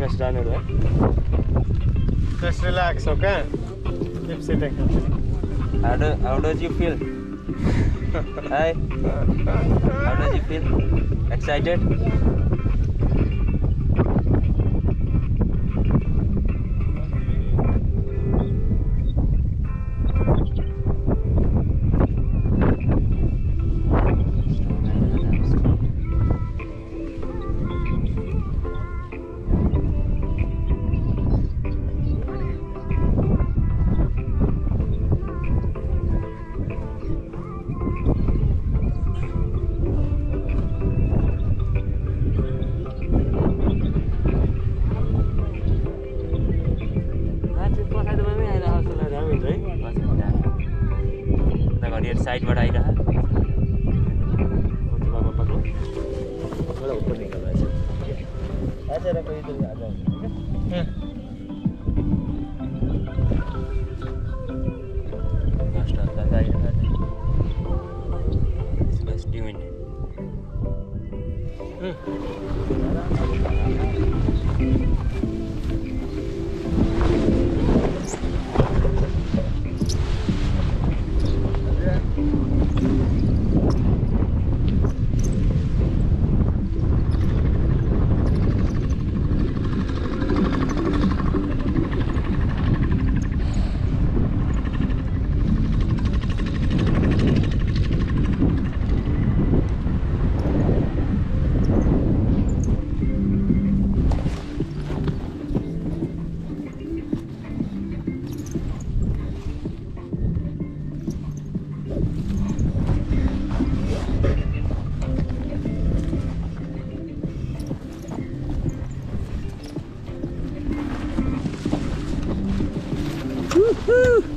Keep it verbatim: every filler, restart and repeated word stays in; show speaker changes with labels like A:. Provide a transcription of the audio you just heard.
A: Just run away.
B: Just relax, okay? Keep sitting.
A: How, do, how does you feel? Hi. How does you feel? Excited? साइडबाट आइरह बाबाको थोड़ा ऊपर निकल रहा है आ जरा कोई इधर आ जाओ ठीक है लास्ट आता है इधर बस ट्यून Woo!